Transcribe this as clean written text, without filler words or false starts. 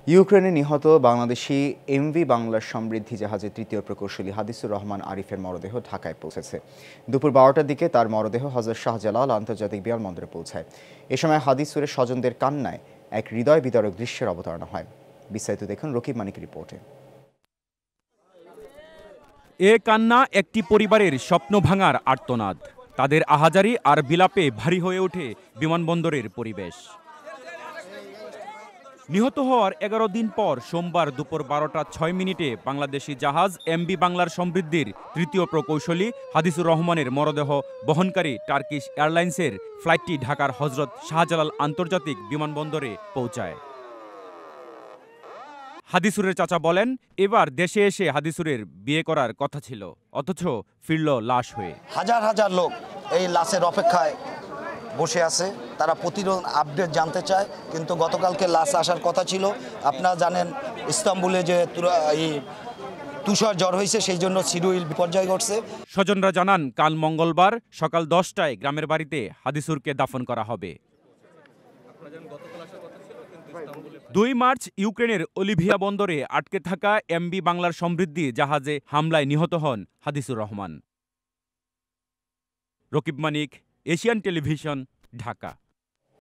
ইউক্রেনে নিহত বাংলাদেশি এমভি বাংলার সমৃদ্ধি জাহাজের তৃতীয় প্রকৌশলী হাদিসুর রহমান আরিফের মরদেহ ঢাকায় পৌঁছেছে। দুপুর 12টার দিকে তার মরদেহ হযরত শাহজালাল আন্তর্জাতিক বিমানবন্দরে পৌঁছায়। এ সময় হাদিসুরের স্বজনদের কান্নায় এক হৃদয় বিদারক দৃশ্যের অবতারণা হয়। বিস্তারিত দেখুন রকিব মানিকের রিপোর্টে। এ কান্না একটি পরিবারের স্বপ্ন ভাঙার আর্তনাদ। তাদের আহাজারি আর বিলাপে ভারী হয়ে ওঠে বিমানবন্দরের পরিবেশ। নিহত হওয়ার 11 দিন পর সোমবার দুপুর 12টা 6 মিনিটে বাংলাদেশি জাহাজ এমভি বাংলার সমৃদ্ধির তৃতীয় প্রকৌশলী হাদিসুর রহমানের মরদেহ বহনকারী টার্কিশ এয়ারলাইন্সের ফ্লাইটটি ঢাকার হযরত শাহজালাল আন্তর্জাতিক বিমানবন্দরে পৌঁছায়। হাদিসুরের চাচা বলেন, এবার দেশে এসে হাদিসুরের বিয়ে করার কথা ছিল, অথচ ফিরল লাশ হয়ে। হাজার হাজার লোক এই লাশের অপেক্ষায় বসে আছে। তারা প্রতিদিন আপডেট জানতে চায়, কিন্তু গতকালকে লাশ আসার কথা ছিল। আপনারা জানেন ইস্তাম্বুলে যে তুষার ঝড় হয়েছে, সেই জন্য শিডিউল বিপর্যয় ঘটছে। স্বজনরা জানান, কাল মঙ্গলবার সকাল 10টায় গ্রামের বাড়িতে হাদিসুরকে দাফন করা হবে। 2 মার্চ ইউক্রেনের অলিভিয়া বন্দরে আটকে থাকা এমভি বাংলার সমৃদ্ধি জাহাজে হামলায় নিহত হন হাদিসুর রহমান। Rakib Manik, Asian television, Dhaka.